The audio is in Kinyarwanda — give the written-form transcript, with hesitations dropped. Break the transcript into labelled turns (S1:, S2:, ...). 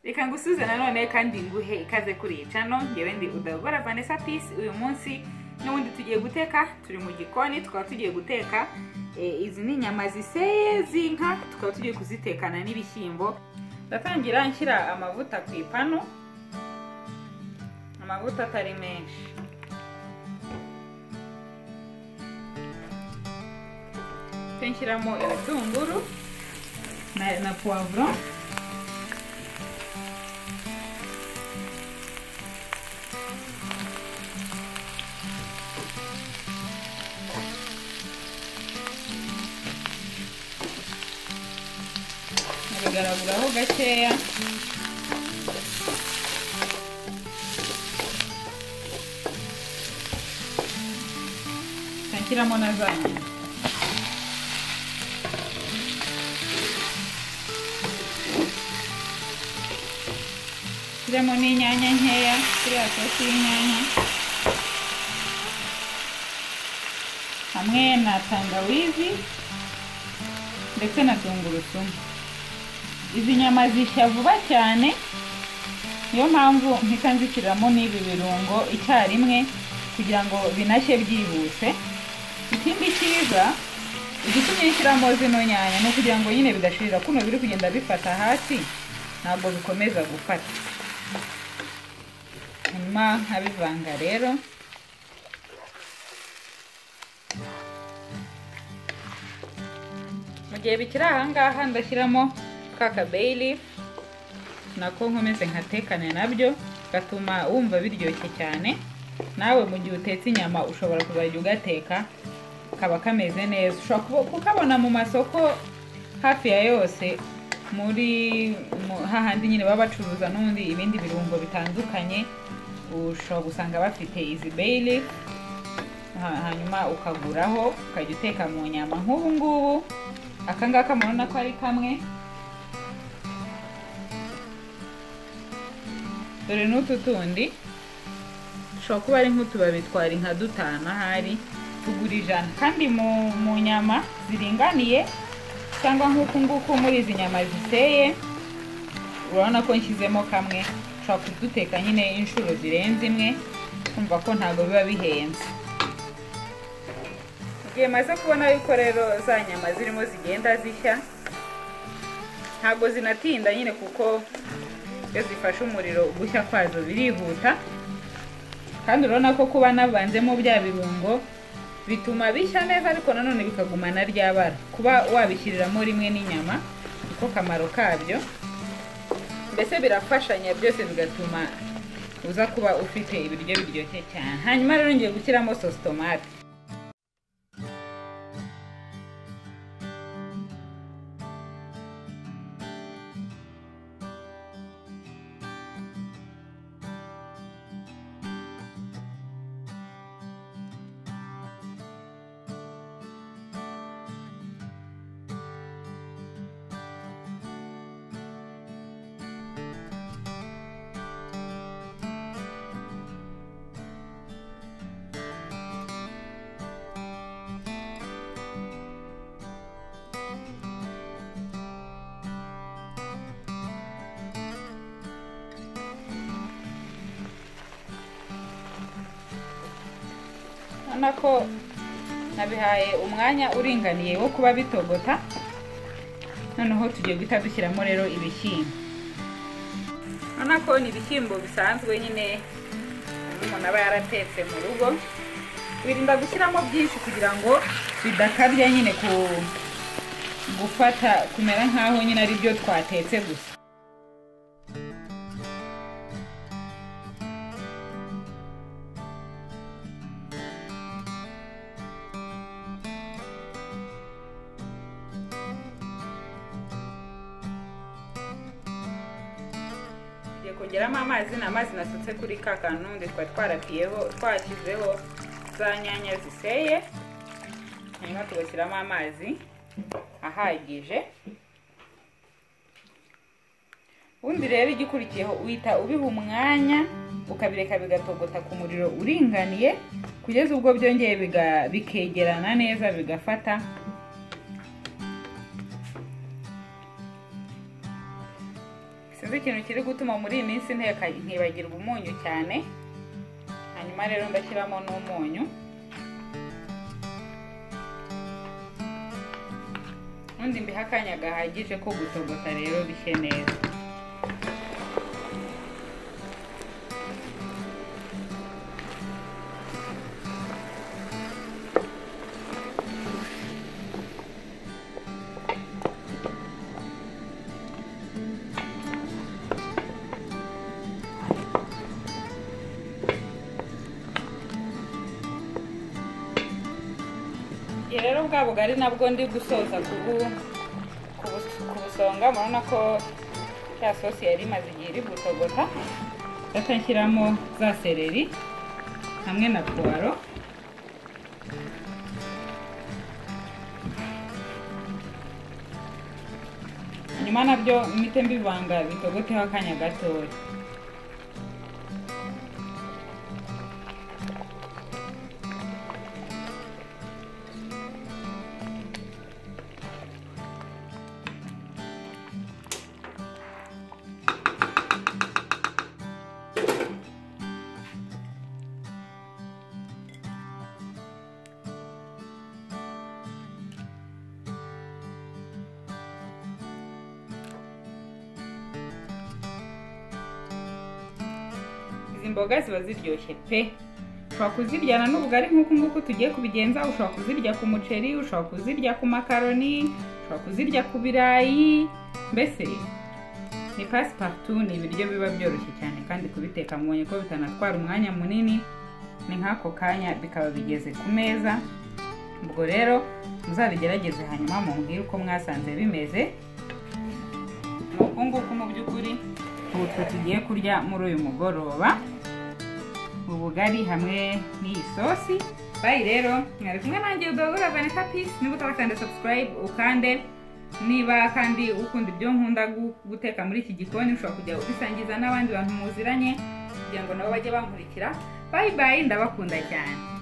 S1: Reka ngusuze nanone kandi nguhe ikaze kuri channel ngewe ndi Udagora Vanessa Peace. Uyu munsi n'ubundi tugiye guteka, turi mu gikoni, tukaba tugiye guteka izi ni inyama ziseye z'inka, tukaba tugiye kuzitekana n'ibishyimbo. Ndatangira nshyira amavuta ku ipanu, amavuta atari menshi. Nshyiramo ibitunguru na poivron, bigaraguraho gakeya. Nshyiramo na za nyanya. Nshyiramo n'inyanya nkeya, kuriya sosi y'inyanya, hamwe na tangawizi ndetse na tungurusumu. Izi nyama zishya vuba cyane, niyo mpamvu mpita nzishyiramo n'ibi birungo icyarimwe kugira ngo binashye byihuse. Ikindi cyiza igitumye nshyiramo zino nyanya ni ukugira ngo nyine bidashirira, kuno biri kugenda bifata hasi ntabwo bikomeza gufata. Hanyuma nkabivanga rero. Mu gihe bikiri ahangaha ndashyiramo ka bay leaf nako nkomeze nkatekane nabyo, gatuma wumva biryoshye cyane. Nawe mu gihe utetse inyama ushobora kuzajya ugateka kaba kameze neza. Ushobora kukabona mu masoko hafi ya yose, muri hahandi nyine baba bacuruza n'ubundi ibindi birungo bitandukanye. Ushobora gusanga bafite izi bay leaf, hanyuma ukaguraho ukajya uteka mu nyama. Nk'ubu ngubu akangaka murabona ko ari kamwe, dore n'utu tundi ushobora kuba ari nk'utubabi twari nka dutanu ahari, tugura 100. Kandi mu nyama ziringaniye cyangwa nk'uku nguku muri izi nyama ziseye, urabona ko nshyizemo kamwe. Ushobora kuduteka nyine inshuro zirenze imwe, kumva ko ntabwo biba bihenze. Igihe maze kubona yuko rero za nyama zirimo zigenda zishya, ntabwo zinatinda nyine kuko iyo zifashe umuriro gushya kwazo birihuta. Kandi urabona ko kuba navanzemo bya birungo bituma bishya neza, ariko nanone bikagumana ryabara. Kuba wabishyiriramo rimwe n'inyama niko kamaro kabyo, mbese birafashanya byose, bigatuma uza kuba ufite ibiryo biryoshye cyane. Hanyuma rero ngiye gushyiramo sauce tomate. Nako nabihaye umwanya uringaniye wo kuba bitogota. Noneho tugiye guhita dushyiramo rero ibishyimbo. Nako ni ibishyimbo bisanzwe nyine umuntu aba yaratetse mu rugo. Wirinda gushyiramo byinshi kugira ngo bidakabya nyine gufata kumera nkaho nyine ari byo twatetse gusa. Kongeramo amazi nasutse kuri ka kantu twari twarapiyeho, twashyizeho za nyanya ziseye. Hanyuma tugashyiramo amazi ahagije. Ubundi rero igikurikiyeho uhita ubiha umwanya ukabireka bigatogota ku muriro uringaniye kugeza ubwo byongeye bikegerana neza bigafata. Sinzi ikintu kiri gutuma muri iyi minsi nteka ntibagirwa umunyu cyane. Hanyuma rero ndashyiramo n'umunyu. Undi mbiha akanya gahagije ko gutogota rero bishye neza. Rero bwa bugari nabwo ndi gusoza kubusonga. Murabona ko ya sosi yari imaze igihe iri gutogota. Nshyiramo za seleri hamwe na puwaro. Hanyuma nabyo mpite mbivanga bitogoteho akanya gatoya. Imboga ziba ziryoshye pe. Ushobora kuziryana n'ubugari nk'uko tugiye kubigenza. Ushobora kuzirya ku muceri, ushobora kuzirya ku makaroni, ushobora kuzirya ku birayi. Mbese ni passepartout, ni ibiryo biba byoroshye cyane kandi kubiteka mubonye ko bitanatwara umwanya munini. Ni nk'ako kanya bikaba bigeze ku meza. Ubwo rero muzabigerageze hanyuma mumbwire uko mwasanze bimeze. Nuko nguko mu by'ukuri ubu tugiye kurya muri uyu mugoroba ubugari hamwe n'iyi sosi. Bye rero, mwari kumwe nanjye Udogora Vanessa Peace. Niba utabakanda subscribe ukande. Niba kandi ukunda ibyo nkunda guteka muri iki gikoni, ushobora kujya ubisangiza n'abandi bantu muziranye kugira ngo nabo bajye bankurikira. Bye bye, ndabakunda cyane.